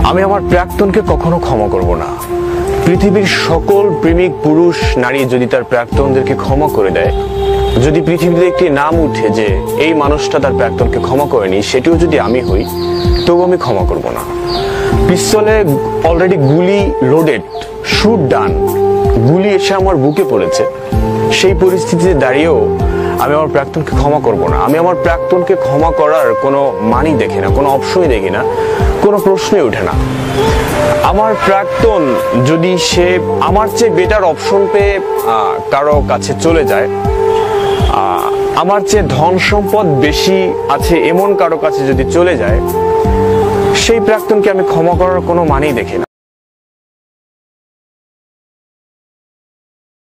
আমি আমার প্রাক্তনকে কখনো ক্ষমা করব না। পৃথিবীর সকল প্রেমিক পুরুষ নারী যদি তার প্রাক্তনদেরকে ক্ষমা করে দেয়, যদি পৃথিবীতে একটি নাম উঠে যে এই মানুষটা তার প্রাক্তনকে ক্ষমা করেনি, সেটিও যদি আমি হই, তবু আমি ক্ষমা করব না। পিস্তলে অলরেডি গুলি লোডেড, শুট ডান, গুলি এসে আমার বুকে পড়েছে, সেই পরিস্থিতিতে দাঁড়িয়েও আমি আমার প্রাক্তনকে ক্ষমা করব না। আমি আমার প্রাক্তনকে ক্ষমা করার কোনো মানি দেখি না, কোনো অপশনই দেখি না, কোনো প্রশ্নই ওঠে না। আমার প্রাক্তন যদি সে আমার চেয়ে বেটার অপশন পেয়ে কারো কাছে চলে যায়, আমার চেয়ে ধন সম্পদ বেশি আছে এমন কারো কাছে যদি চলে যায়, সেই প্রাক্তনকে আমি ক্ষমা করার কোনো মানেই দেখি না।